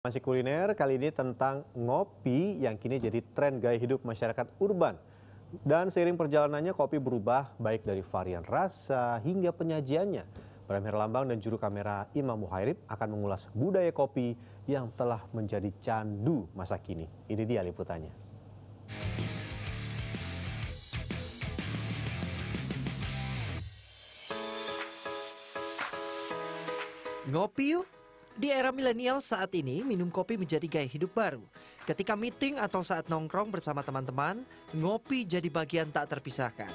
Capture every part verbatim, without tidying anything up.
Masih kuliner, kali ini tentang ngopi yang kini jadi tren gaya hidup masyarakat urban. Dan seiring perjalanannya, kopi berubah baik dari varian rasa hingga penyajiannya. Bram Herlambang dan juru kamera Imam Muhairib akan mengulas budaya kopi yang telah menjadi candu masa kini. Ini dia liputannya. Ngopi yuk! Di era milenial saat ini, minum kopi menjadi gaya hidup baru. Ketika meeting atau saat nongkrong bersama teman-teman, ngopi jadi bagian tak terpisahkan.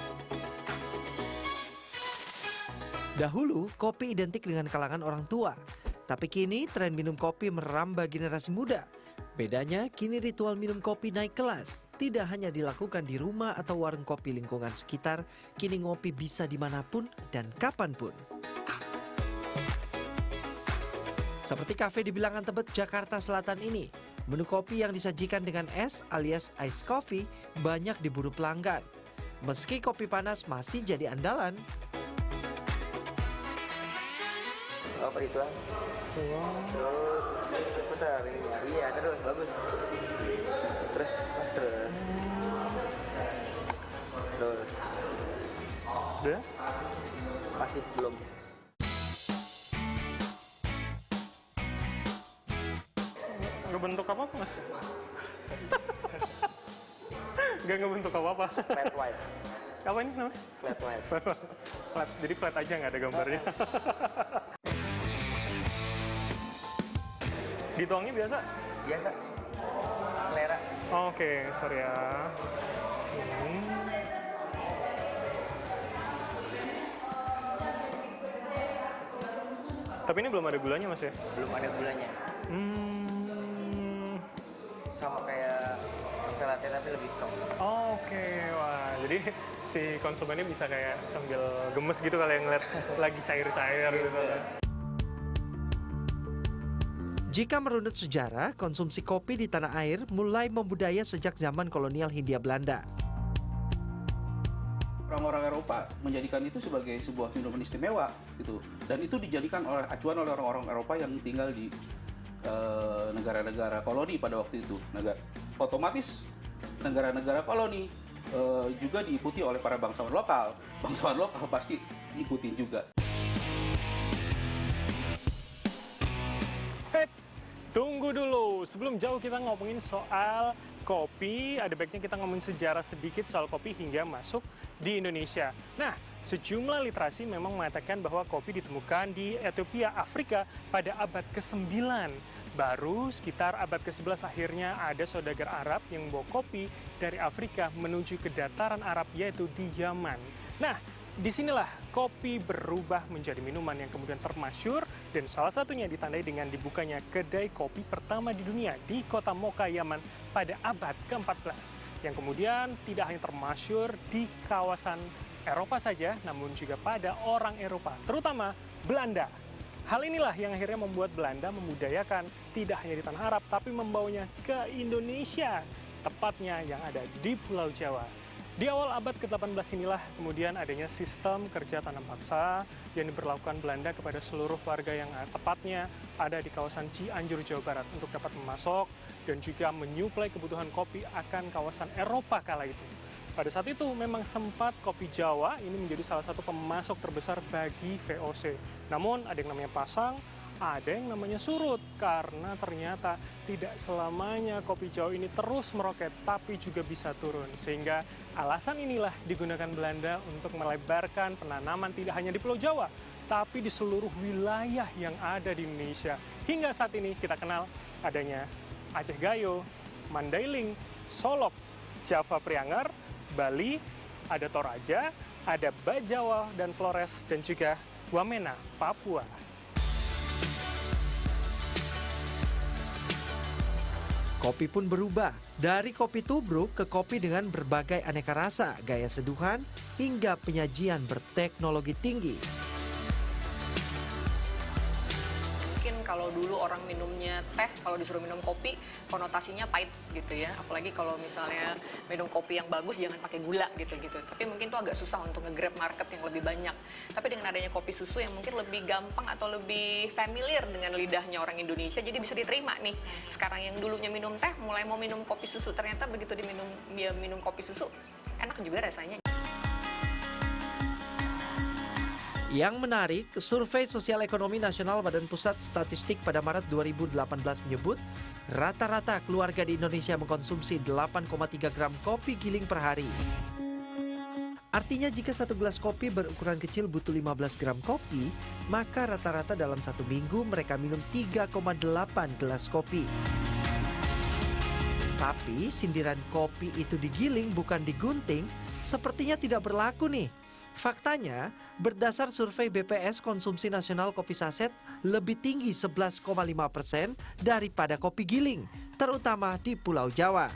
Dahulu, kopi identik dengan kalangan orang tua. Tapi kini, tren minum kopi merambah generasi muda. Bedanya, kini ritual minum kopi naik kelas. Tidak hanya dilakukan di rumah atau warung kopi lingkungan sekitar, kini ngopi bisa dimanapun dan kapanpun. Seperti kafe di Bilangan Tebet, Jakarta Selatan ini, menu kopi yang disajikan dengan es alias ice coffee banyak diburu pelanggan. Meski kopi panas masih jadi andalan. Oh, perhitungan. Terus putar ini. Iya, terus bagus. Terus mas terus. Terus. Udah? Masih belum. Ngebentuk apa-apa, Mas? Gak ngebentuk apa-apa. Flat white. Apa ini namanya? Flat white. Flat, jadi flat aja nggak ada gambarnya. Dituangnya biasa? Biasa. Selera. Oh, oke, okay. Sorry ya. Hmm. Tapi ini belum ada gulanya, Mas ya? Belum ada gulanya. Hmm. Sama kayak cafe latte tapi lebih strong. Oh, oke, okay. Wah, jadi si konsumennya bisa kayak sambil gemes gitu kalau yang ngeliat lagi cair-cair gitu. Jika merunut sejarah, konsumsi kopi di tanah air mulai membudaya sejak zaman kolonial Hindia Belanda. Orang-orang Eropa menjadikan itu sebagai sebuah minuman istimewa gitu, dan itu dijadikan oleh acuan oleh orang-orang Eropa yang tinggal di negara-negara koloni pada waktu itu. Negara, otomatis negara-negara koloni uh, juga diikuti oleh para bangsawan lokal. Bangsawan lokal pasti ikutin juga. Hei, tunggu dulu. Sebelum jauh kita ngomongin soal kopi, ada baiknya kita ngomongin sejarah sedikit soal kopi hingga masuk di Indonesia. Nah, sejumlah literasi memang mengatakan bahwa kopi ditemukan di Ethiopia, Afrika pada abad kesembilan. Baru sekitar abad kesebelas akhirnya ada saudagar Arab yang membawa kopi dari Afrika menuju ke dataran Arab, yaitu di Yaman. Nah, disinilah kopi berubah menjadi minuman yang kemudian termasyur, dan salah satunya ditandai dengan dibukanya kedai kopi pertama di dunia di kota Mocha, Yaman pada abad keempat belas. Yang kemudian tidak hanya termasyur di kawasan Eropa saja, namun juga pada orang Eropa, terutama Belanda. Hal inilah yang akhirnya membuat Belanda memudayakan tidak hanya di tanah Arab, tapi membawanya ke Indonesia, tepatnya yang ada di Pulau Jawa. Di awal abad ke delapan belas inilah kemudian adanya sistem kerja tanam paksa yang diberlakukan Belanda kepada seluruh warga yang tepatnya ada di kawasan Cianjur, Jawa Barat, untuk dapat memasok dan juga menyuplai kebutuhan kopi akan kawasan Eropa kala itu. Pada saat itu memang sempat kopi Jawa ini menjadi salah satu pemasok terbesar bagi V O C. Namun ada yang namanya pasang, ada yang namanya surut, karena ternyata tidak selamanya kopi Jawa ini terus meroket, tapi juga bisa turun. Sehingga alasan inilah digunakan Belanda untuk melebarkan penanaman tidak hanya di Pulau Jawa, tapi di seluruh wilayah yang ada di Indonesia. Hingga saat ini kita kenal adanya Aceh Gayo, Mandailing, Solok, Java Priangar, Bali, ada Toraja, ada Bajawa dan Flores, dan juga Wamena, Papua. Kopi pun berubah, dari kopi tubruk ke kopi dengan berbagai aneka rasa, gaya seduhan, hingga penyajian berteknologi tinggi. Mungkin kalau dulu dulu orang minumnya teh, kalau disuruh minum kopi konotasinya pahit gitu ya. Apalagi kalau misalnya minum kopi yang bagus jangan pakai gula gitu-gitu. Tapi mungkin itu agak susah untuk nge-grab market yang lebih banyak. Tapi dengan adanya kopi susu yang mungkin lebih gampang atau lebih familiar dengan lidahnya orang Indonesia, jadi bisa diterima nih. Sekarang yang dulunya minum teh mulai mau minum kopi susu, ternyata begitu diminum dia minum kopi susu enak juga rasanya. Yang menarik, survei Sosial Ekonomi Nasional Badan Pusat Statistik pada Maret dua ribu delapan belas menyebut rata-rata keluarga di Indonesia mengkonsumsi delapan koma tiga gram kopi giling per hari. Artinya jika satu gelas kopi berukuran kecil butuh lima belas gram kopi, maka rata-rata dalam satu minggu mereka minum tiga koma delapan gelas kopi. Tapi sindiran kopi itu digiling bukan digunting, sepertinya tidak berlaku nih. Faktanya, berdasar survei B P S konsumsi nasional kopi saset lebih tinggi sebelas koma lima persen daripada kopi giling, terutama di Pulau Jawa.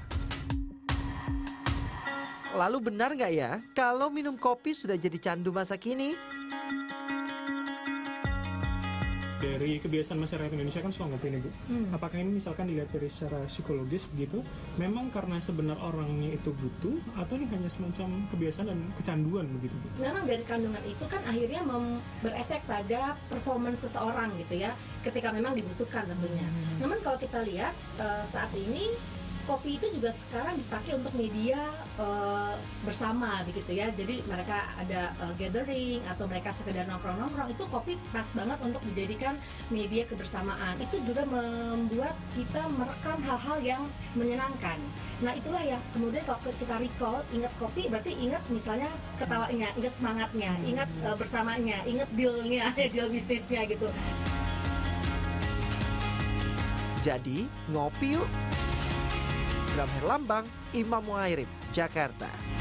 Lalu benar nggak ya kalau minum kopi sudah jadi candu masa kini? Dari kebiasaan masyarakat Indonesia kan suka ngopi nih Bu. Hmm. Apakah ini misalkan dilihat dari secara psikologis begitu, memang karena sebenarnya orangnya itu butuh atau ini hanya semacam kebiasaan dan kecanduan begitu Bu? Memang dari kandungan itu kan akhirnya berefek pada performance seseorang gitu ya, ketika memang dibutuhkan tentunya. Hmm. Namun kalau kita lihat uh, saat ini kopi itu juga sekarang dipakai untuk media uh, bersama begitu ya. Jadi mereka ada uh, gathering atau mereka sekedar nongkrong-nongkrong, itu kopi pas banget untuk dijadikan media kebersamaan. Itu juga membuat kita merekam hal-hal yang menyenangkan. Nah itulah yang kemudian kalau kita recall, ingat kopi berarti ingat misalnya ketawanya, ingat semangatnya, ingat uh, bersamanya, ingat dealnya, deal bisnisnya gitu. Jadi ngopi yuk. Bram Herlambang, Imam Muhairib, Jakarta.